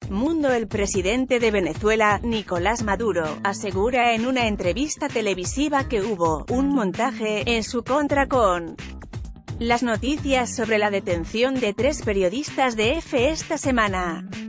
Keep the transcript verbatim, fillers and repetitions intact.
Mundo. El presidente de Venezuela, Nicolás Maduro, asegura en una entrevista televisiva que hubo un montaje en su contra con las noticias sobre la detención de tres periodistas de E F esta semana.